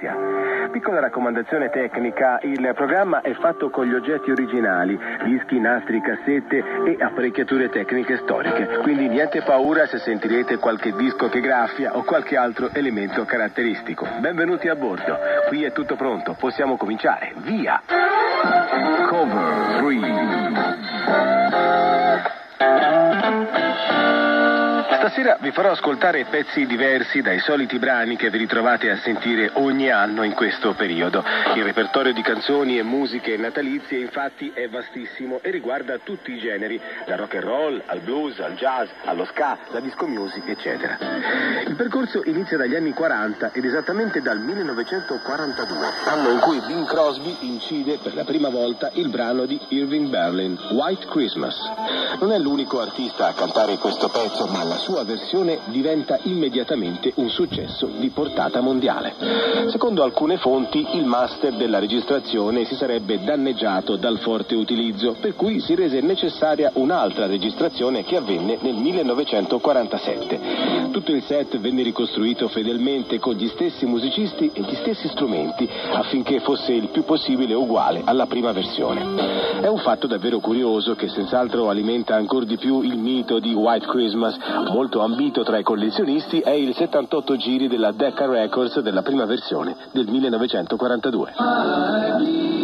Grazia. Piccola raccomandazione tecnica, il programma è fatto con gli oggetti originali, dischi, nastri, cassette e apparecchiature tecniche storiche, quindi niente paura se sentirete qualche disco che graffia o qualche altro elemento caratteristico. Benvenuti a bordo, qui è tutto pronto, possiamo cominciare, via! Cover 3. Stasera vi farò ascoltare pezzi diversi dai soliti brani che vi ritrovate a sentire ogni anno in questo periodo. Il repertorio di canzoni e musiche natalizie infatti è vastissimo e riguarda tutti i generi, dal rock and roll al blues, al jazz, allo ska, la disco music, eccetera. Il percorso inizia dagli anni 40 ed esattamente dal 1942, anno in cui Bing Crosby incide per la prima volta il brano di Irving Berlin, White Christmas. Non è l'unico artista a cantare questo pezzo, ma la sua versione diventa immediatamente un successo di portata mondiale. Secondo alcune fonti, il master della registrazione si sarebbe danneggiato dal forte utilizzo, per cui si rese necessaria un'altra registrazione che avvenne nel 1947. Tutto il set venne ricostruito fedelmente con gli stessi musicisti e gli stessi strumenti, affinché fosse il più possibile uguale alla prima versione. È un fatto davvero curioso che senz'altro alimenta ancora di più il mito di White Christmas. Molto ambito tra i collezionisti è il 78 giri della Decca Records della prima versione del 1942.